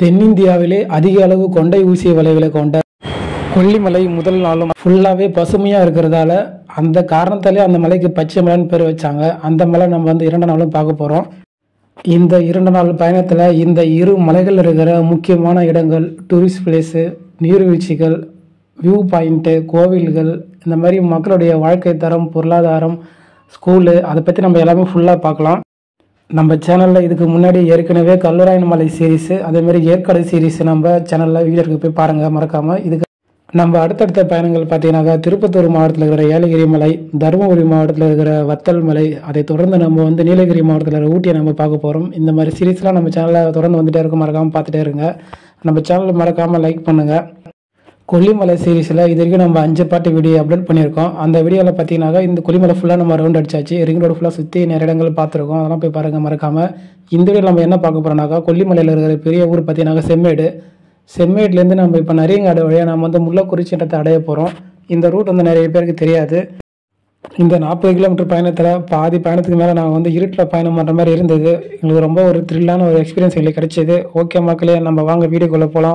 தென்னிந்தியாவிலே அதிக அளவு கொண்டை ஊசி விளைவுகளை கொண்ட கொல்லிமலை முதல் நாளும் ஃபுல்லாகவே பசுமையாக இருக்கிறதால அந்த காரணத்தாலே அந்த மலைக்கு பச்சை மலைன்னு பேர் வச்சாங்க. அந்த மலை நம்ம வந்து 2 நாளும் பார்க்க போகிறோம். இந்த 2 நாள் பயணத்தில் இந்த இரு மலைகள் இருக்கிற முக்கியமான இடங்கள், டூரிஸ்ட் பிளேஸு, நீர்வீழ்ச்சிகள், வியூ பாயிண்ட்டு, கோவில்கள், இந்த மாதிரி மக்களுடைய வாழ்க்கை தரம், பொருளாதாரம், ஸ்கூலு, அதை பற்றி நம்ம எல்லாமே ஃபுல்லாக பார்க்கலாம். நம்ம சேனலில் இதுக்கு முன்னாடி ஏற்கனவே கல்வராயன் மலை சீரீஸு, அதேமாதிரி ஏற்காடு சீரீஸ் நம்ம சேனலில் வீடியோ இருக்கு, போய் பாருங்கள் மறக்காமல். இதுக்கு நம்ம அடுத்தடுத்த பயணங்கள் பார்த்தீங்கன்னாக்கா திருப்பத்தூர் மாவட்டத்தில் இருக்கிற ஏலகிரி மலை, தருமபுரி மாவட்டத்தில் இருக்கிற வத்தல் மலை, அதை தொடர்ந்து நம்ம வந்து நீலகிரி மாவட்டத்தில் இருக்கிற ஊட்டியை நம்ம பார்க்க போகிறோம். இந்த மாதிரி சீரீஸ்லாம் நம்ம சேனலில் தொடர்ந்து வந்துகிட்டே இருக்கும், மறக்காமல் பார்த்துட்டே இருங்க. நம்ம சேனலில் மறக்காமல் லைக் பண்ணுங்கள். கொல்லிமலை சீரீஸில் இது வரைக்கும் நம்ம 5 பாட்டு வீடியோ அப்லோட் பண்ணியிருக்கோம். அந்த வீடியோவில் பார்த்தீங்கன்னாக்கா இந்த கொல்லிமலை ஃபுல்லாக நம்ம ரவுண்ட் அடிச்சாச்சு, ரிங் ரோடு ஃபுல்லாக சுற்றி நிறைய இடங்கள் பார்த்துருக்கோம். அதெல்லாம் போய் பாருங்கள் மறக்காமல். இந்த வீடியோ நம்ம என்ன பார்க்க போகிறோம்னாக்கா கொல்லிமலையில் இருக்கிற பெரிய ஊர் பார்த்தீங்கன்னாக்கா செம்மேடு. செம்மேட்லேருந்து நம்ம இப்போ நரியங்காடு வழியாக நம்ம வந்து முள்ளக்குறிச்சின்றதை அடைய போகிறோம். இந்த ரூட் வந்து நிறைய பேருக்கு தெரியாது. இந்த 40 கிலோமீட்டர் பயணத்தில் பாதி பயணத்துக்கு மேலே நாங்கள் வந்து இருட்டில் பயணம் பண்ணுற மாதிரி இருந்தது. எங்களுக்கு ரொம்ப ஒரு த்ரில்லான ஒரு எக்ஸ்பீரியன்ஸ் எங்களுக்கு கிடைச்சிது. ஓகே மக்களே, நம்ம வாங்க வீடியோக்குள்ளே போகலாம்.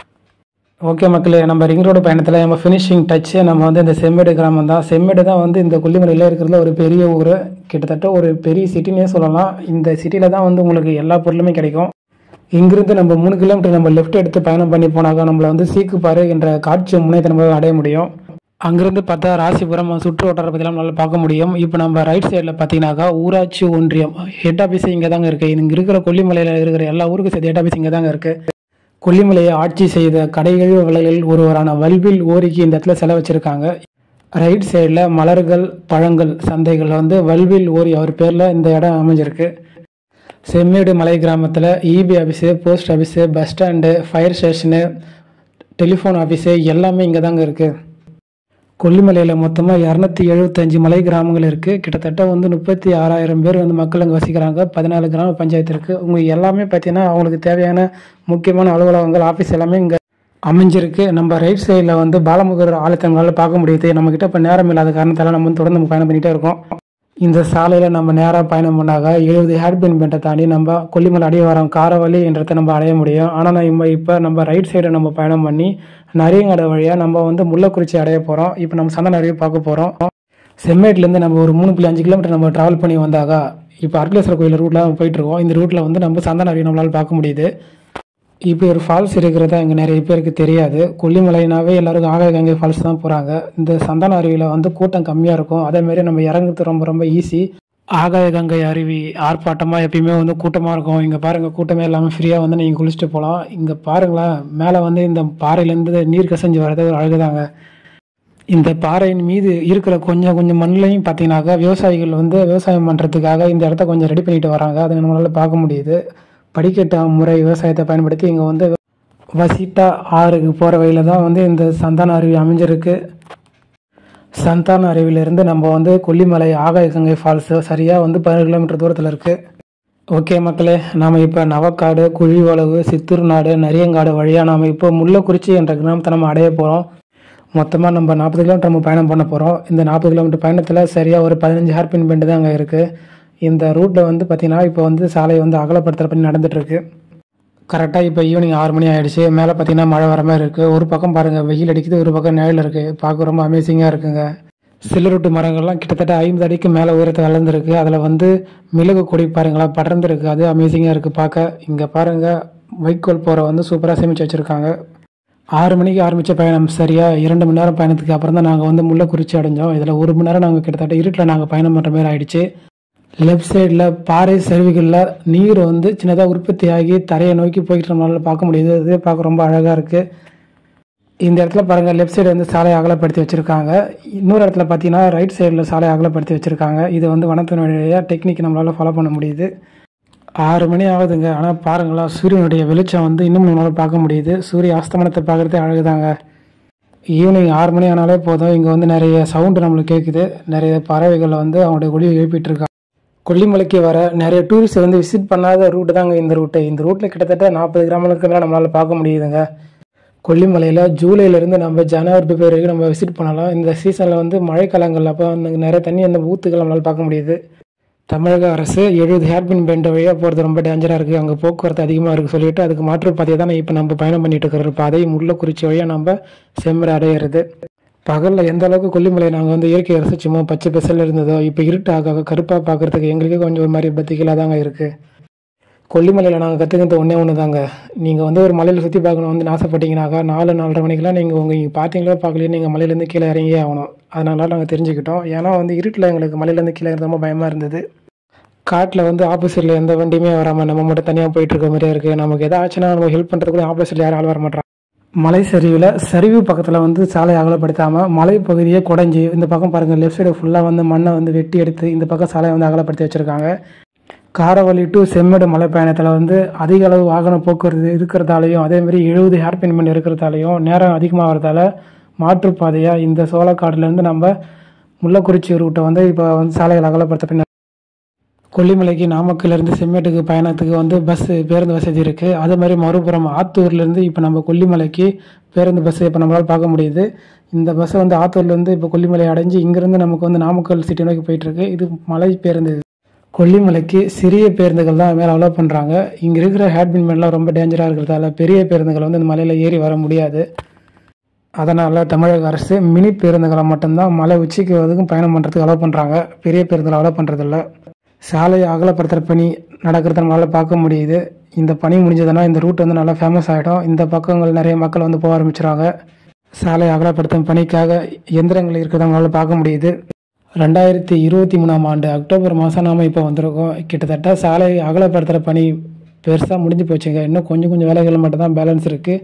ஓகே மக்களே, நம்ம ரிங் ரோடு பயணத்தில் நம்ம ஃபினிஷிங் டச்சு நம்ம வந்து இந்த செம்மேடு கிராமம் தான். செம்மேடு தான் வந்து இந்த கொல்லிமலையில் இருக்கிறதுல ஒரு பெரிய ஊர், கிட்டத்தட்ட ஒரு பெரிய சிட்டினே சொல்லலாம். இந்த சிட்டியில் தான் வந்து உங்களுக்கு எல்லா பொருளுமே கிடைக்கும். இங்கிருந்து நம்ம 3 கிலோமீட்டர் நம்ம லெஃப்ட் எடுத்து பயணம் பண்ணி போனாக்கா நம்மளை வந்து சீக்குப்பாறை என்ற காட்சி முனையத்தை நம்ம அடைய முடியும். அங்கிருந்து பார்த்தா ராசிபுரம் சுற்று வட்டார பற்றிலாம் நம்மளால் பார்க்க முடியும். இப்போ நம்ம ரைட் சைடில் பார்த்தீங்கன்னாக்கா ஊராட்சி ஒன்றியம் ஹெட் ஆஃபீஸ் இங்கே தாங்க இருக்குது. இங்கே இருக்கிற கொல்லிமலையில் இருக்கிற எல்லா ஊருக்கு சேர்த்து ஹெட் ஆஃபீஸ் இங்கே தாங்க இருக்குது. கொல்லிமலையை ஆட்சி செய்த கடைகழிவு விலைகளில் ஒருவரான வல்வில் ஓரிக்கு இந்த இடத்துல செலவு வச்சுருக்காங்க. ரைட் சைடில் மலர்கள், பழங்கள் சந்தைகள் வந்து வல்வில் ஓரி அவர் பேரில் இந்த இடம் அமைஞ்சிருக்கு. செம்மேடு மலை கிராமத்தில் EB office, post office, bus stand, fire station, telephone office எல்லாமே இங்கே தாங்க இருக்குது. கொல்லிமலையில் மொத்தமாக 275 மலை கிராமங்கள் இருக்குது. கிட்டத்தட்ட வந்து 36,000 பேர் வந்து மக்கள் அங்கே வசிக்கிறாங்க. 14 கிராம பஞ்சாயத்து இருக்குது. உங்களுக்கு எல்லாமே பார்த்தீங்கன்னா அவங்களுக்கு தேவையான முக்கியமான அலுவலகங்கள், ஆஃபீஸ் எல்லாமே இங்கே அமைஞ்சிருக்கு. நம்ம ரைட் சைடில் வந்து பாலமுகர் ஆலயத்தை நம்மளால் பார்க்க முடியுது. நம்மக்கிட்ட இப்போ நேரம் இல்லாத காரணத்தால் நம்ம வந்து தொடர்ந்து பயணம் பண்ணிகிட்டே இருக்கோம். இந்த சாலையில் நம்ம நேராக பயணம் பண்ணாக 70 ஹேர்பின் பெண்டை தாண்டி நம்ம கொல்லிமலை அடைய வரோம், காரவழி என்றதை நம்ம அடைய முடியும். ஆனால் இப்போ நம்ம ரைட் சைடை நம்ம பயணம் பண்ணி நரியங்காடு வழியாக நம்ம வந்து முள்ளக்குறிச்சி அடைய போகிறோம். இப்போ நம்ம சந்தன அருவி பார்க்க போகிறோம். செம்மேட்லேருந்து நம்ம ஒரு 3.5 கிலோமீட்டர் நம்ம ட்ராவல் பண்ணி வந்தாக்கா இப்போ அருளேஸ்வரர் கோயில் ரூட்டில் நம்ம போயிட்டுருக்கோம். இந்த ரூட்டில் வந்து நம்ம சந்தன அருவி நம்மளால் பார்க்க முடியுது. இப்போ ஒரு ஃபால்ஸ் இருக்கிறதா இங்கே நிறைய பேருக்கு தெரியாது. கொல்லிமலைனாவே எல்லாருக்கும் ஆகாயகங்கை ஃபால்ஸ் தான் போகிறாங்க. இந்த சந்தன அருவியில் வந்து கூட்டம் கம்மியாக இருக்கும். அதேமாரி நம்ம இறங்குறது ரொம்ப ரொம்ப ஈஸி. ஆகாயகங்கை அருவி ஆர்ப்பாட்டமாக எப்பயுமே வந்து கூட்டமாக இருக்கும். இங்கே பாருங்கள், கூட்டமே எல்லாமே ஃப்ரீயாக வந்து நீங்கள் குளிச்சுட்டு போகலாம். இங்கே பாருங்களேன், மேலே வந்து இந்த பாறையிலேருந்து நீர் கசைஞ்சு வர்றது ஒரு அழகுதாங்க. இந்த பாறையின் மீது இருக்கிற கொஞ்சம் மண்ணிலையும் பார்த்தீங்கன்னாக்கா விவசாயிகள் வந்து விவசாயம் பண்ணுறதுக்காக இந்த இடத்த கொஞ்சம் ரெடி பண்ணிட்டு வராங்க. அதை நம்மளால் பார்க்க முடியுது. படிக்கட்டு முறை விவசாயத்தை பயன்படுத்தி இங்கே வந்து வசிட்டா ஆறுக்கு போகிற வழியில் தான் வந்து இந்த சந்தான அருவி அமைஞ்சிருக்கு. சந்தான அருவியிலேருந்து நம்ம வந்து கொல்லிமலை ஆகாயகங்கை ஃபால்ஸு சரியாக வந்து 17 கிலோமீட்டர் தூரத்தில் இருக்குது. ஓகே மக்களே, நாம் இப்போ நவக்காடு, குழிவளவு, சித்தூர்நாடு, நரியங்காடு வழியாக நாம் இப்போ முள்ளக்குறிச்சி என்ற கிராமத்தை நம்ம அடைய போகிறோம். மொத்தமாக நம்ம 40 கிலோமீட்டர் நம்ம பயணம் பண்ண போகிறோம். இந்த 40 கிலோமீட்டர் பயணத்தில் சரியாக ஒரு 15 ஹேர்பின் பெண்டு தான் அங்கே இருக்குது. இந்த ரூட்டில் வந்து பார்த்திங்கன்னா இப்போ வந்து சாலை வந்து அகலப்படுத்துகிற பண்ணி நடந்துகிட்ருக்கு. கரெக்டாக இப்போ ஈவினிங் 6 மணி ஆகிடுச்சு. மேலே பார்த்திங்கன்னா மழை வர மாதிரி இருக்குது. ஒரு பக்கம் பாருங்கள் வெயில் அடிக்குது, ஒரு பக்கம் நிழல் இருக்குது. பார்க்க ரொம்ப அமேசிங்காக இருக்குங்க. சில்லருட்டு மரங்கள்லாம் கிட்டத்தட்ட 50 அடிக்கு மேலே உயரத்தை வளர்ந்துருக்கு. அதில் வந்து மிளகு கொடி பாருங்களா படர்ந்துருக்கு. அது அமேசிங்காக இருக்குது பார்க்க. இங்கே பாருங்கள், வைக்கோல் போகிற வந்து சூப்பராக சேமித்து வச்சுருக்காங்க. 6 மணிக்கு ஆரம்பித்த பயணம் சரியாக 2 மணி நேரம் பயணத்துக்கு அப்புறம் தான் நாங்கள் வந்து முள்ளக்குறிச்சி அடைஞ்சோம். இதில் 1 மணி நேரம் நாங்கள் கிட்டத்தட்ட இருட்டில் நாங்கள் பயணம் பண்ணுற மாதிரி ஆகிடுச்சு. லெஃப்ட் சைடில் பாறை சரிவுகளில் நீர் வந்து சின்னதாக உற்பத்தி ஆகி தரையை நோக்கி போய்கிட்டு நம்மளால பார்க்க முடியுது. இது பார்க்க ரொம்ப அழகாக இருக்குது. இந்த இடத்துல பாருங்கள், லெஃப்ட் சைடு வந்து சாலையை அகலப்படுத்தி வச்சுருக்காங்க. இன்னொரு இடத்துல பார்த்தீங்கன்னா ரைட் சைடில் சாலையை அகலப்படுத்தி வச்சுருக்காங்க. இது வந்து வனத்தினுடைய டெக்னிக் நம்மளால் ஃபாலோ பண்ண முடியுது. 6 மணி ஆகுதுங்க. ஆனால் பாருங்களா, சூரியனுடைய வெளிச்சம் வந்து இன்னும் நம்மளால் பார்க்க முடியுது. சூரிய அஸ்தமனத்தை பார்க்குறதே அழகுதாங்க. ஈவினிங் 6 மணி ஆனாலே போதும், இங்கே வந்து நிறைய சவுண்டு நம்மளுக்கு கேட்குது. நிறைய பறவைகள் வந்து அவங்களுடைய ஒளியை எழுப்பிட்டு இருக்காங்க. கொல்லிமலைக்கு வர நிறைய டூரிஸ்ட் வந்து விசிட் பண்ணாத ரூட்டு தாங்க இந்த ரூட்டு. இந்த ரூட்டில் கிட்டத்தட்ட 40 கிராமங்களுக்கு மேலே நம்மளால் பார்க்க முடியுதுங்க. கொல்லிமலையில் ஜூலைலேருந்து நம்ம ஜனவரி பிப்ரவரி வரைக்கும் நம்ம விசிட் பண்ணலாம். இந்த சீசனில் வந்து மழைக்காலங்கள் அப்போ நிறைய தண்ணி அந்த ஊற்றுகள் நம்மளால் பார்க்க முடியுது. தமிழக அரசு 70 ஹேர்பின் பெண்ட் வழியாக போகிறது ரொம்ப டேஞ்சராக இருக்குது, அங்கே போக்குவரத்து அதிகமாக இருக்குது சொல்லிட்டு அதுக்கு மாற்றுப்பாதையை தான் இப்போ நம்ம பயணம் பண்ணிட்டு இருக்கிற பாதை முள்ளக்குறிச்சி வழியாக நம்ம செம்மறை அடையிறது. பகலில் எந்த அளவுக்கு கொல்லிமலை நாங்கள் வந்து இயற்கையை ரசிச்சோமோ, பச்சை பசல் இருந்ததோ, இப்போ இருட்டு ஆக கருப்பாக பார்க்குறதுக்கு எங்களுக்கே கொஞ்சம் ஒரு மாதிரி பத்திகளாக தாங்க இருக்குது. கொல்லிமலையில் நாங்கள் கற்றுக்கிறது ஒன்று தாங்க. நீங்கள் வந்து ஒரு மலையில் சுற்றி பார்க்கணும் வந்து ஆசைப்பட்டீங்கன்னாக்கா 4-4:30 மணிக்கெலாம் நீங்கள் நீங்கள் பார்த்தீங்களோ பார்க்கலையோ நீங்கள் மலையிலேருந்து கீழே இறங்கியே ஆகணும். அதனால நாங்கள் தெரிஞ்சுக்கிட்டோம். ஏன்னா வந்து இருட்டில் எங்களுக்கு மலையிலேருந்து கீழே ரொம்ப பயமாக இருந்தது. காட்டில் வந்து ஆப்போசிட்டில் எந்த வண்டியுமே வராமல் நம்ம மட்டும் தனியாக போயிட்டு இருக்க மாதிரியே இருக்குது. நமக்கு எதாவது ஆச்சுன்னா நம்ம ஹெல்ப் பண்ணுறது கூட ஆப்போசிட்டில் யாரும் ஆள் வர மாட்டாங்க. மலை சரிவு பக்கத்தில் வந்து சாலை அகலப்படுத்தாமல் மலை பகுதியை குடஞ்சி இந்த பக்கம் பாருங்கள், லெஃப்ட் சைடு ஃபுல்லாக வந்து மண்ணை வந்து வெட்டி எடுத்து இந்த பக்கம் சாலையை வந்து அகலப்படுத்தி வச்சுருக்காங்க. காரவள்ளி டு செம்மேடு மலை பயணத்தில் வந்து அதிக அளவு வாகன போக்குவரத்து இருக்கிறதாலையும் அதேமாதிரி 70 ஹேர்பின் பெண்ட் இருக்கிறதாலையும் நேரம் அதிகமாகிறதால மாற்றுப்பாதையாக இந்த சோளக்காடுலேருந்து நம்ம முள்ளக்குறிச்சி ரூட்டை வந்து இப்போ வந்து சாலைகள் அகலப்படுத்த பின்னர் கொல்லிமலைக்கு நாமக்கல்லேருந்து செம்மேட்டுக்கு பயணத்துக்கு வந்து பேருந்து வசதி இருக்குது. அதே மாதிரி மறுபுறம் ஆத்தூர்லேருந்து இப்போ நம்ம கொல்லிமலைக்கு பேருந்து பஸ் இப்போ நம்மளால் பார்க்க முடியுது. இந்த பஸ்ஸை வந்து ஆத்தூர்லேருந்து இப்போ கொல்லிமலை அடைஞ்சு இங்கேருந்து நமக்கு வந்து நாமக்கல் சிட்டி நோக்கி போயிட்டுருக்கு. இது மலை பேருந்து. கொல்லிமலைக்கு சிறிய பேருந்துகள் தான் மேலே அலோவ் பண்ணுறாங்க. இங்கே இருக்கிற ஹேர்பின் பெண்ட்லாம் ரொம்ப டேஞ்சராக இருக்கிறதால பெரிய பேருந்துகள் வந்து இந்த மலையில் ஏறி வர முடியாது. அதனால் தமிழக அரசு மினி பேருந்துகளை மட்டும்தான் மலை உச்சிக்கு வரைக்கும் பயணம் பண்ணுறதுக்கு அலோவ் பண்ணுறாங்க. பெரிய பேருந்துகளை அலோவ் பண்ணுறதில்ல. சாலையை அகலப்படுத்துகிற பணி நடக்கிறத நம்மளால் பார்க்க முடியுது. இந்த பணி முடிஞ்சதுன்னா இந்த ரூட் வந்து நல்லா ஃபேமஸ் ஆகிடும். இந்த பக்கங்கள் நிறைய மக்கள் வந்து போக ஆரம்பிச்சுறாங்க. சாலையை அகலப்படுத்தும் பணிக்காக எந்திரங்கள் இருக்கிறத நம்மளால் பார்க்க முடியுது. 2023ஆம் ஆண்டு அக்டோபர் மாதம் நாம் இப்போ வந்திருக்கோம். கிட்டத்தட்ட சாலை அகலப்படுத்துகிற பணி பெருசாக முடிஞ்சு போச்சுங்க. இன்னும் கொஞ்சம் வேலைகள் மட்டும் தான் பேலன்ஸ் இருக்குது.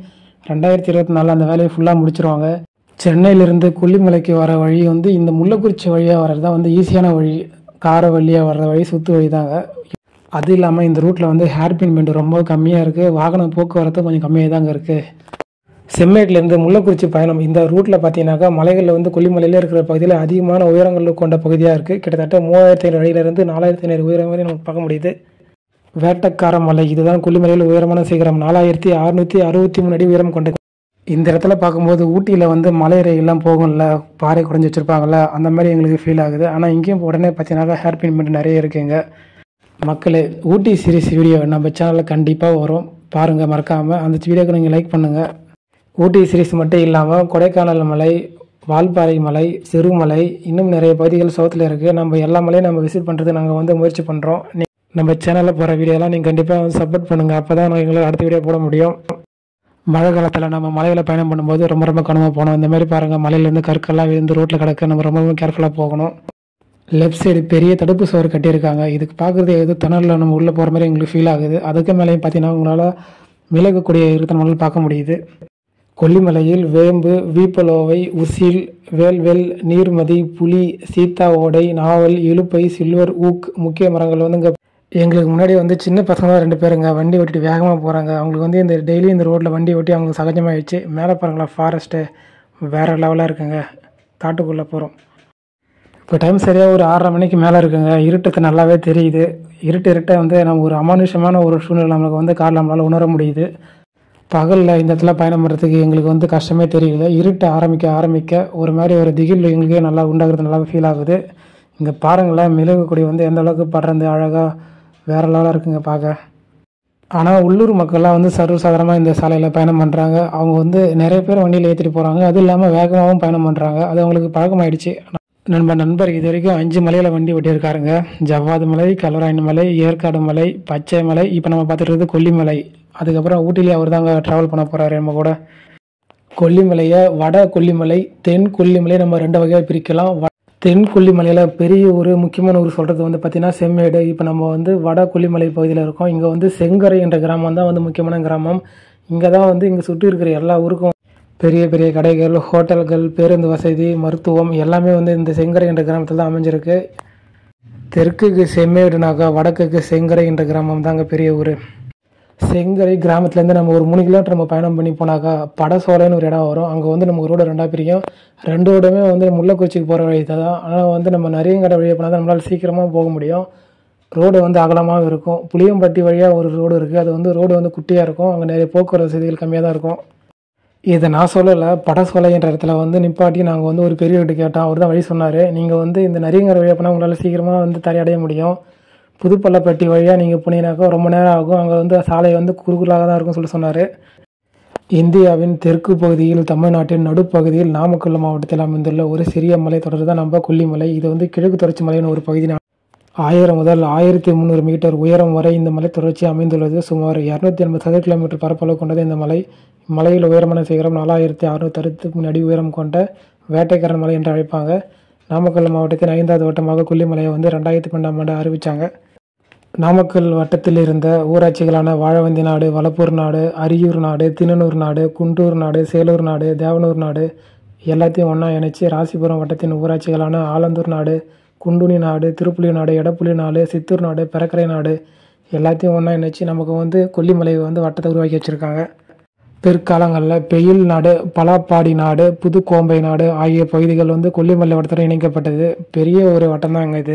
2024 அந்த வேலையை ஃபுல்லாக முடிச்சிருவாங்க. சென்னையிலேருந்து கொல்லிமலைக்கு வர வழி வந்து இந்த முள்ளக்குறிச்சி வழியாக வர்றது தான் வந்து ஈஸியான வழி. காரவள்ளியாக வர்ற வழி சுற்று வழி தாங்க. அது இல்லாமல் இந்த ரூட்டில் வந்து ஹேர்பின் பெண்ட் ரொம்ப கம்மியாக இருக்குது. வாகன போக்குவரத்து கொஞ்சம் கம்மியாக தாங்க இருக்குது. செம்மேட்லேருந்து முள்ளக்குறிச்சி பயணம் இந்த ரூட்டில் பார்த்தீங்கன்னாக்கா மலைகளில் வந்து கொல்லிமலையில் இருக்கிற பகுதியில் அதிகமான உயரங்கள் கொண்ட பகுதியாக இருக்குது. கிட்டத்தட்ட 3500 அடியிலிருந்து 4500 உயரம் வரை நமக்கு பார்க்க முடியுது. வேட்டக்கார மலை இதுதான் கொல்லிமலையில் உயரமான சிகரம். 4663 அடி உயரம் கொண்டது. இந்த இடத்துல பார்க்கும்போது ஊட்டியில் வந்து மலை ரயிலெலாம் போகும்ல, பாறை குறைஞ்சி வச்சுருப்பாங்கள்ல, அந்த மாதிரி எங்களுக்கு ஃபீல் ஆகுது. ஆனால் இங்கேயும் உடனே பார்த்தீங்கன்னாக்கா ஹேர்பின் பெண்ட் நிறைய இருக்குங்க. மக்களே, ஊட்டி சீரிஸ் வீடியோ நம்ம சேனலில் கண்டிப்பாக வரும், பாருங்கள் மறக்காமல். அந்த வீடியோக்கு நீங்கள் லைக் பண்ணுங்கள். ஊட்டி சீரிஸ் மட்டும் இல்லாமல் கொடைக்கானல் மலை, வால்பாறை மலை, சிறுமலை, இன்னும் நிறைய பகுதிகள் சவுத்தில் இருக்குது. நம்ம எல்லா மலையும் நம்ம விசிட் பண்ணுறது நாங்கள் வந்து முயற்சி பண்ணுறோம். நம்ம சேனலில் போகிற வீடியோலாம் நீங்கள் கண்டிப்பாக வந்து சப்போர்ட் பண்ணுங்கள். அப்போ தான் எங்களால் அடுத்த வீடியோ போட முடியும். மழை காலத்தில் நம்ம மலையில் பயணம் பண்ணும்போது ரொம்ப கவனமாக போகணும். இந்த மாதிரி பாருங்கள், மலையிலேருந்து கற்கெல்லாம் விழுந்து ரோட்டில் கிடக்க நம்ம ரொம்ப கேர்ஃபுல்லாக போகணும். லெஃப்ட் சைடு பெரிய தடுப்பு சுவர் கட்டியிருக்காங்க. இதுக்கு பார்க்குறது ஏதோ தணலில் நம்ம உள்ளே போகிற மாதிரி எங்களுக்கு ஃபீல் ஆகுது. அதுக்கு மேலேயும் பார்த்தீங்கன்னா உங்களால் விலகக்கூடிய இருக்கிற நம்மளால் பார்க்க முடியுது. கொல்லிமலையில் வேம்பு, வீப்பலோவை, உசில், வேல்வெல், நீர்மதி, புலி, சீத்தா ஓடை, நாவல், இலுப்பை, சில்வர் ஊக் முக்கிய மரங்கள் வந்து இங்கே எங்களுக்கு முன்னாடி வந்து சின்ன பசங்க 2 பேருங்க வண்டி ஓட்டிட்டு வேகமாக போகிறாங்க. அவங்களுக்கு வந்து இந்த டெய்லி இந்த ரோட்டில் வண்டி ஓட்டி அவங்களுக்கு சகஜமாகிடுச்சு. மேலே பாருங்களா, ஃபாரஸ்ட்டு வேறு லெவலாக இருக்குங்க. காட்டுக்குள்ளே போகிறோம். இப்போ டைம் சரியாக ஒரு 6:30 மணிக்கு மேலே இருக்குங்க. இருட்டுக்கு நல்லாவே தெரியுது. இருட்டை வந்து நம்ம ஒரு அமானுஷமான ஒரு சூழ்நிலை நம்மளுக்கு வந்து காரில் நம்மளால் உணர முடியுது. பகலில் இந்த இடத்துல பயணம் பண்ணுறதுக்கு எங்களுக்கு வந்து கஷ்டமே தெரியல. இருட்டு ஆரம்பிக்க ஒரு மாதிரி ஒரு திகில் எங்களுக்கே நல்லா உண்டாகிறது நல்லா ஃபீல் ஆகுது. இங்கே பாருங்களேன், மிளகு கொடி வந்து எந்த அளவுக்கு படுறது அழகாக வேறு லெவலாக இருக்குங்க பார்க்க. ஆனால் உள்ளூர் மக்கள்லாம் வந்து சர்வசாதாரணமாக இந்த சாலையில் பயணம் பண்ணுறாங்க. அவங்க வந்து நிறைய பேர் வண்டியில் ஏற்றிட்டு போகிறாங்க. அது இல்லாமல் வேகமாகவும் பயணம் பண்ணுறாங்க. அது அவங்களுக்கு பழக்கமாயிடுச்சு. நண்பர் இது வரைக்கும் 5 மலையில் வண்டி ஓட்டியிருக்காருங்க. ஜவ்வாது மலை, கல்வராயன் மலை, ஏற்காடு மலை, பச்சை மலை, இப்போ நம்ம பார்த்துட்டு கொல்லிமலை. அதுக்கப்புறம் ஊட்டிலேயே அவர் தாங்க ட்ராவல் பண்ண போகிறாரு நம்ம கூட. கொல்லிமலையை வட கொல்லிமலை, தென் கொல்லிமலை நம்ம 2 வகையாக பிரிக்கலாம். தென் கொல்லிமலையில் பெரிய ஒரு முக்கியமான ஊர் சொல்கிறது வந்து பார்த்திங்கன்னா செம்மேடு. இப்போ நம்ம வந்து வட கொல்லிமலை பகுதியில் இருக்கோம். இங்கே வந்து செங்கரை என்ற கிராமம் தான் வந்து முக்கியமான கிராமம். இங்கே தான் வந்து இங்கே சுற்றி இருக்கிற எல்லா ஊருக்கும் பெரிய பெரிய கடைகள், ஹோட்டல்கள், பேருந்து வசதி, மருத்துவம் எல்லாமே வந்து இந்த செங்கரை என்ற கிராமத்தில் தான் அமைஞ்சிருக்கு. தெற்குக்கு செம்மேடுனாக்கா வடக்குக்கு செங்கரை என்ற கிராமம் தாங்க பெரிய ஊர். செங்கரை கிராமத்துலேருந்து நம்ம ஒரு 3 கிலோமீட்டர் நம்ம பயணம் பண்ணி போனாக்கா படசோலைன்னு ஒரு இடம் வரும். அங்கே வந்து நம்ம ரோடு 2ஆக பிரியும். 2 ரோடுமே வந்து முள்ளக்குறிச்சிக்கு போகிற வழி தான். ஆனால் வந்து நம்ம நரியங்கடை வழியாக போனால் தான் நம்மளால் சீக்கிரமாக போக முடியும். ரோடு வந்து அகலமாக இருக்கும். புளியம்பட்டி வழியாக ஒரு ரோடு இருக்குது. அது வந்து ரோடு வந்து குட்டியாக இருக்கும். அங்கே நிறைய போக்குவரத்து வசதிகள் கம்மியாக தான் இருக்கும். இதை நான் சொல்லலை, படசோலை என்ற இடத்துல வந்து நிப்பாட்டி நாங்கள் வந்து ஒரு பெரியவர்கிட்ட கேட்டோம். அவர் தான் வழி சொன்னார். நீங்கள் வந்து இந்த நரியங்கரை வழியாக போனால் உங்களால் சீக்கிரமாக வந்து தரையடைய முடியும். புதுப்பள்ளப்பட்டி வழியாக நீங்கள் போனீங்கன்னாக்கா ரொம்ப நேரம் ஆகும். அங்கே வந்து சாலை வந்து குறுகலாக தான் இருக்கும்னு சொல்லி சொன்னார். இந்தியாவின் தெற்கு பகுதியில் தமிழ்நாட்டின் நடுப்பகுதியில் நாமக்கல் மாவட்டத்தில் அமைந்துள்ள ஒரு சிறிய மலை தொடர் தான் நம்ம கொல்லிமலை. இது வந்து கிழக்கு தொடர்ச்சி மலையின் ஒரு பகுதி. 1000 முதல் 1300 மீட்டர் உயரம் வரை இந்த மலை தொடர்ச்சி அமைந்துள்ளது. சுமார் 280 சதுர கிலோமீட்டர் பரப்பளவு கொண்டது இந்த மலை. மலையில் உயரமான சிகரம் 4663 அடி உயரம் கொண்ட வேட்டைக்காரன் மலை என்று அழைப்பாங்க. நாமக்கல் மாவட்டத்தின் 5வது வட்டமாக கொல்லிமலையை வந்து 2012ஆம் ஆண்டு அறிவித்தாங்க. நாமக்கல் வட்டத்தில் இருந்த ஊராட்சிகளான வாழவந்தி நாடு, வளப்பூர் நாடு, அரியூர் நாடு, திண்ணனூர் நாடு, குண்டூர் நாடு, சேலூர் நாடு, தேவனூர் நாடு எல்லாத்தையும் ஒன்றா இணைச்சி ராசிபுரம் வட்டத்தின் ஊராட்சிகளான ஆலந்தூர் நாடு, குண்டுனி நாடு, திருப்புலி நாடு, எடப்புலி நாடு, சித்தூர் நாடு, பெரக்கரை நாடு எல்லாத்தையும் ஒன்றா இணைச்சி நமக்கு வந்து கொல்லிமலை வந்து வட்டத்தை உருவாக்கி வச்சுருக்காங்க. பிற்காலங்களில் பெயில் நாடு, பலாப்பாடி நாடு, புதுக்கோம்பை நாடு ஆகிய பகுதிகள் வந்து கொல்லிமலை வட்டத்துடன் இணைக்கப்பட்டது. பெரிய ஒரு வட்டம் தான் இது.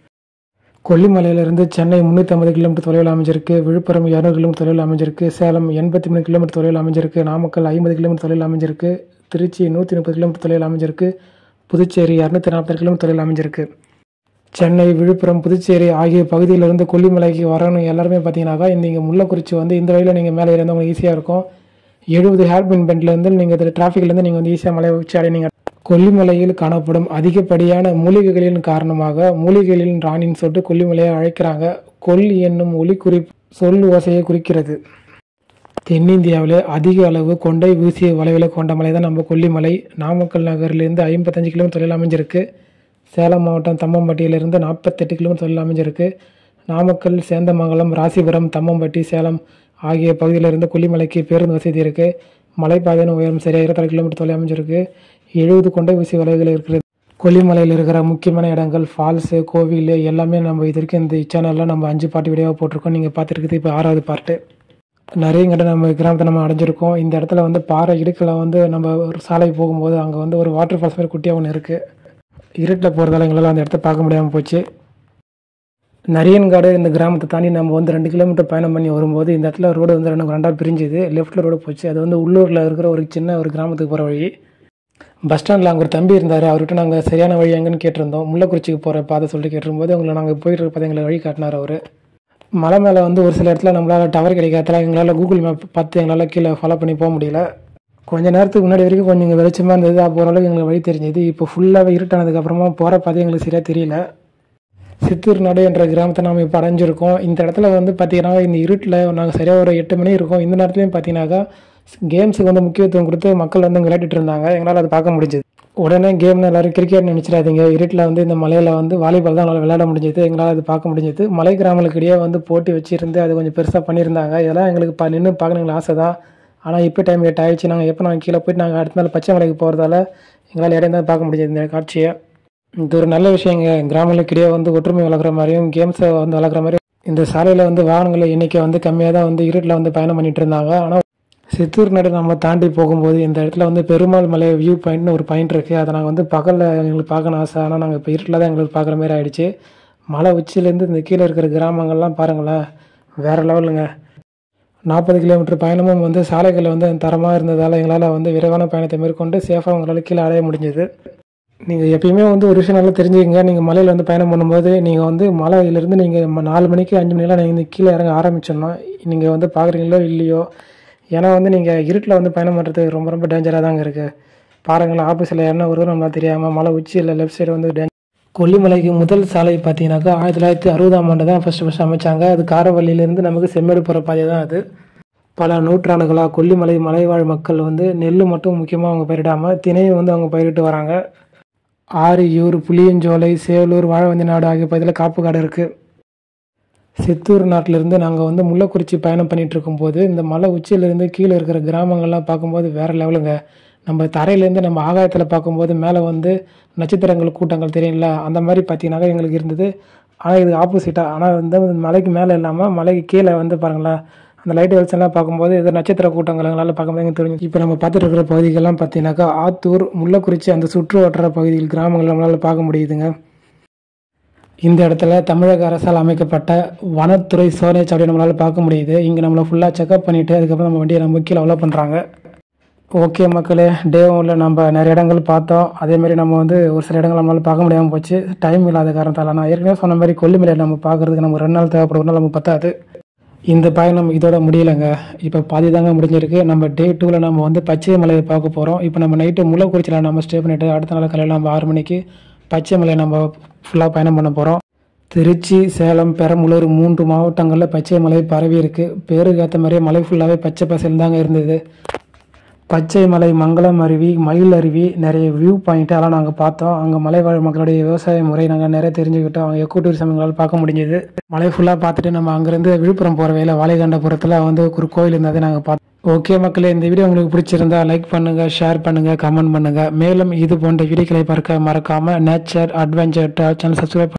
கொல்லிமலையிலிருந்து சென்னை 350 கிலோமீட்டர் தொலைவில் அமைஞ்சிருக்கு. விழுப்புரம் 200 கிலோமீட்டர் தொலைவில் அமைஞ்சிருக்கு. சேலம் 83 கிலோமீட்டர் தொலைவில் அமைஞ்சிருக்கு. நாமக்கல் 50 கிலோமீட்டர் தொலைவில் அமைஞ்சிருக்கு. திருச்சி 130 கிலோமீட்டர் தொலைவில் அமைஞ்சிருக்கு. புதுச்சேரி 240 கிலோமீட்டர் தொலைவில் அமைஞ்சிருக்கு. சென்னை, விழுப்புரம், புதுச்சேரி ஆகிய பகுதியிலிருந்து கொல்லிமலைக்கு வரணும் எல்லாருமே பார்த்தீங்கன்னாக்கா நீங்கள் முள்ளக்குறிச்சி வந்து இந்த வழியில் நீங்கள் மேலே ஏறி உங்களுக்கு ஈஸியாக இருக்கும். 70 ஹேர்பின் பெண்ட்லேருந்து நீங்கள் இதில் டிராஃபிக்லேருந்து நீங்கள் வந்து ஈஸியாக மலையை உச்சி அடைனீங்க. கொல்லிமலையில் காணப்படும் அதிகப்படியான மூலிகைகளின் காரணமாக மூலிகைகளின் ராணின்னு சொல்லிட்டு கொல்லிமலையை அழைக்கிறாங்க. கொல் என்னும் ஒலி சொல் ஓசையை குறிக்கிறது. தென்னிந்தியாவிலே அதிக அளவு கொண்டை வீசிய வளைவுகளை கொண்ட மலை தான் நம்ம கொல்லிமலை. நாமக்கல் நகரிலிருந்து 55 கிலோமீட்டர் தொலைவில் அமைஞ்சிருக்கு. சேலம் மாவட்டம் தம்மம்பட்டியிலிருந்து 48 கிலோமீட்டர் தொலைவில் அமைஞ்சிருக்கு. நாமக்கல், சேந்தமங்கலம், ராசிபுரம், தம்மம்பட்டி, சேலம் ஆகிய பகுதியிலிருந்து கொல்லிமலைக்கு பேருந்து வசதி இருக்குது. மலைப்பாதையின் உயரம் சரியாக 26 கிலோமீட்டர் தொலைவில் அமைஞ்சிருக்கு. 70 கொண்டை ஊசி வளைவுகள் இருக்கிறது. கொல்லிமலையில் இருக்கிற முக்கியமான இடங்கள், ஃபால்ஸு, கோவில் எல்லாமே நம்ம இதற்கு இந்த சேனலில் நம்ம 5 பாட்டு வீடியோவாக போட்டிருக்கோம். நீங்கள் பார்த்துருக்குது இப்போ 6வது பார்ட்டு. நிறைய கிட்ட நம்ம கிராமத்தை நம்ம அடைஞ்சிருக்கோம். இந்த இடத்துல வந்து பாறை இடுக்கில் வந்து நம்ம ஒரு சாலை போகும்போது அங்கே வந்து ஒரு வாட்டர் ஃபால்ஸ் மாதிரி குட்டியாக ஒன்று இருக்குது. இருட்டில் போகிறதால எங்களால் அந்த இடத்த பார்க்க முடியாமல் போச்சு. நரியன்காடு இந்த கிராமத்தை தாண்டி நம்ம வந்து 2 கிலோமீட்டர் பயணம் பண்ணி வரும்போது இந்த இடத்துல ரோடு வந்து ரெண்டாக பிரிஞ்சுது. லெஃப்ட்டில் ரோடு போச்சு. அது வந்து உள்ளூரில் இருக்கிற ஒரு சின்ன ஒரு கிராமத்துக்கு போகிற வழி. பஸ் ஸ்டாண்டில் அங்கே ஒரு தம்பி இருந்தார். அவர்கிட்ட நாங்கள் சரியான வழி எங்கன்னு கேட்டிருந்தோம். முள்ளக்குறிச்சிக்கு போகிற பாதை சொல்லிட்டு கேட்டிருக்கும்போது உங்களை நாங்கள் போயிட்டு இருக்க பாதை எங்களை வழி காட்டினார் அவர். மலை மேலே வந்து ஒரு சில இடத்துல நம்மளால் டவர் கிடைக்காதல எங்களால் கூகுள் மேப் பார்த்து எங்களால் கீழே ஃபாலோ பண்ணி போக முடியல. கொஞ்சம் நேரத்துக்கு முன்னாடி வரைக்கும் கொஞ்சம் இங்கே வெளிச்சமாக இருந்தது. அப்போ ஓரளவுக்கு எங்களுக்கு வழி தெரிஞ்சது. இப்போ ஃபுல்லாகவே இருட்டானதுக்கப்புறமா போகிற பாதை எங்களுக்கு சரியாக தெரியல. சித்தூர் நாடு என்ற கிராமத்தை நாம் இப்போ அடைஞ்சிருக்கோம். இந்த இடத்துல வந்து பார்த்தீங்கன்னா இந்த இருட்டில் நாங்கள் சரியாக ஒரு 8 மணி இருக்கும். இந்த நேரத்துலையும் பார்த்தீங்கன்னாக்கா கேம்ஸுக்கு வந்து முக்கியத்துவம் கொடுத்து மக்கள் வந்து விளையாடிட்டு இருந்தாங்க. எங்களால் அது பார்க்க முடிஞ்சது. உடனே கேம்னு எல்லோரும் கிரிக்கெட் நினச்சிடாதீங்க. இருட்டில் வந்து இந்த மலையில் வந்து வாலிபால் தான் எங்களால் விளையாட முடிஞ்சது. எங்களால் அது பார்க்க முடிஞ்சது. மலை கிராமங்களுக்கிடையே வந்து போட்டி வச்சுருந்து அது கொஞ்சம் பெருசாக பண்ணியிருந்தாங்க. இதெல்லாம் எங்களுக்கு நின்று பார்க்கணுங்களா ஆசை தான். ஆனால் இப்போ டைம் 8 ஆகிடுச்சு. நாங்கள் கீழே போயிட்டு நாங்கள் அடுத்த நாள் பச்சை மலைக்கு போகிறதால எங்களால் இடம் தான் பார்க்க முடிஞ்சது இந்த காட்சியை. இது ஒரு நல்ல விஷயங்க. கிராமங்களுக்கிடையே வந்து ஒற்றுமை வளர்க்குற மாதிரியும் கேம்ஸை வந்து வளர்க்குற மாதிரியும் இந்த சாலையில் வந்து வாகனங்கள் எண்ணிக்கை வந்து கம்மியாக தான் வந்து இருட்டில் வந்து பயணம் பண்ணிட்டு இருந்தாங்க. ஆனால் சித்தூர் நாடு நம்ம தாண்டி போகும்போது இந்த இடத்துல வந்து பெருமாள் மலை வியூ பாயிண்ட்னு ஒரு பாயிண்ட் இருக்குது. அதை நாங்கள் வந்து பகலில் எங்களுக்கு பார்க்கணும் ஆசை. ஆனால் நாங்கள் இப்போ இருட்டில் தான் எங்களுக்கு பார்க்குற மாதிரி ஆகிடுச்சு. மலை உச்சிலேருந்து இந்த கீழே இருக்கிற கிராமங்கள்லாம் பாருங்களேன், வேறு லெவலுங்க. 40 கிலோமீட்டர் பயணமும் வந்து சாலைகள் வந்து தரமாக இருந்ததால் எங்களால் வந்து விரைவான பயணத்தை மேற்கொண்டு சேஃபாக உங்களால் கீழே அடைய முடிஞ்சது. நீங்கள் எப்பயுமே வந்து ஒரு விஷயம் நல்லா தெரிஞ்சுக்கங்க. நீங்கள் மலையில் வந்து பயணம் பண்ணும்போது நீங்கள் வந்து மலையிலேருந்து நீங்கள் 4 மணிக்கு 5 மணிக்கெலாம் நீங்கள் கீழே இறங்க ஆரம்பிச்சிடணும். நீங்கள் வந்து பார்க்குறீங்களோ இல்லையோ. ஏன்னா வந்து நீங்கள் இருட்டில் வந்து பயணம் பண்ணுறது ரொம்ப ரொம்ப டேஞ்சராக தாங்க இருக்குது. பாருங்களேன், ஆப்போசிட்டில் என்ன வருது நம்மளால் தெரியாமல் மலை உச்சியில் லெஃப்ட் சைடு வந்து கொல்லிமலைக்கு முதல் சாலை பார்த்தீங்கன்னாக்கா 1960ஆம் ஆண்டு தான் ஃபஸ்ட்டு அமைச்சாங்க. அது காரவள்ளியிலேருந்து நமக்கு செம்மேடு போகிற பாதை தான் அது. பல நூற்றாண்டுகளாக கொல்லிமலை மலைவாழ் மக்கள் வந்து நெல் மட்டும் முக்கியமாக அவங்க பயிரிடாமல் திணையும் வந்து அவங்க பயிரிட்டு வராங்க. ஆரியூர், புளியஞ்சோலை, சேலூர், வாழவந்தி நாடு ஆகிய பகுதியில் காப்பு காடு இருக்குது. சித்தூர் நாட்டிலிருந்து நாங்கள் வந்து முள்ளக்குறிச்சி பயணம் பண்ணிகிட்டு இருக்கும்போது இந்த மலை உச்சியிலேருந்து கீழே இருக்கிற கிராமங்கள்லாம் பார்க்கும்போது வேறு லெவலுங்க. நம்ம தரையிலேருந்து நம்ம ஆகாயத்தில் பார்க்கும்போது மேலே வந்து நட்சத்திரங்கள் கூட்டங்கள் தெரியுங்களா, அந்த மாதிரி பார்த்தீங்கன்னாக்கா எங்களுக்கு இருந்தது. ஆனால் இது ஆப்போசிட்டாக. ஆனால் வந்து மலைக்கு மேலே இல்லாமல் மலைக்கு கீழே வந்து பாருங்களேன், அந்த லைட் வெளிச்சம்லாம் பார்க்கும்போது இது நட்சத்திர கூட்டங்கள் எங்களால் பார்க்கும்போது எங்களுக்கு தெரிஞ்சு. இப்போ நம்ம பார்த்துட்டு இருக்கிற பகுதிகள்லாம் பார்த்தீங்கன்னாக்கா ஆத்தூர், முள்ளக்குறிச்சி அந்த சுற்று வட்டார பகுதிகள் கிராமங்கள் நம்மளால் பார்க்க முடியுதுங்க. இந்த இடத்துல தமிழக அரசால் அமைக்கப்பட்ட வனத்துறை சோதனை சாவடி நம்மளால் பார்க்க முடியுது. இங்கே நம்மளை ஃபுல்லாக செக்அப் பண்ணிவிட்டு அதுக்கப்புறம் நம்ம வண்டியை நம்ம கீழே அவ்வளோ பண்ணுறாங்க. ஓகே மக்களே, டே ஒன்ல நம்ம நிறைய இடங்கள் பார்த்தோம். அதேமாரி நம்ம வந்து ஒரு சில இடங்கள் நம்மளால பார்க்க முடியாமல் போச்சு, டைம் இல்லாத காரணத்தால். நான் ஏற்கனவே சொன்ன மாதிரி கொல்லிமலையை நம்ம பார்க்குறதுக்கு நம்ம 2 நாள் தேவைப்படும், ஒரு நாள் நமக்கு பத்தாது. இந்த பயணம் இதோட முடியலைங்க, இப்போ பாதி தாங்க முடிஞ்சிருக்கு. நம்ம டே 2ல் நம்ம வந்து பச்சை மலையை பார்க்க போகிறோம். இப்போ நம்ம நைட்டு முள்ளக்குறிச்சியில் நம்ம ஸ்டே பண்ணிவிட்டு அடுத்த நாள் காலையில் நம்ம 6 மணிக்கு பச்சை மலையை நம்ம ஃபுல்லாக பயணம் பண்ண போகிறோம். திருச்சி, சேலம், பெரம்பலூர் 3 மாவட்டங்களில் பச்சை மலை பரவி இருக்குது. பேருக்கு ஏற்ற மாதிரியே மலை ஃபுல்லாகவே பச்சை பசேல் தாங்க இருந்தது. பச்சை மலை, மங்களம் அருவி, மயில் அருவி, நிறைய வியூ பாயிண்ட்டு அதெல்லாம் நாங்கள் பார்த்தோம். அங்கே மலைவாழ் மக்களுடைய விவசாய முறை நாங்கள் நிறைய தெரிஞ்சுக்கிட்டோம். அவங்க எக்கோ டூரிசம் எங்களால் பார்க்க முடிஞ்சது. மலை ஃபுல்லாக பார்த்துட்டு நம்ம அங்கேருந்து விழுப்புரம் போகிற வழியில் வாழைகண்டபுரத்தில் வந்து ஒரு கோயில் இருந்ததை நாங்கள் பார்த்தோம். ஓகே மக்களே, இந்த வீடியோ உங்களுக்கு பிடிச்சிருந்தா லைக் பண்ணுங்கள், ஷேர் பண்ணுங்கள், கமெண்ட் பண்ணுங்கள். மேலும் இது போன்ற வீடியோக்களை பார்க்க மறக்காமல் நேச்சர் அட்வென்ச்சர் சேனல் சப்ஸ்கிரைப்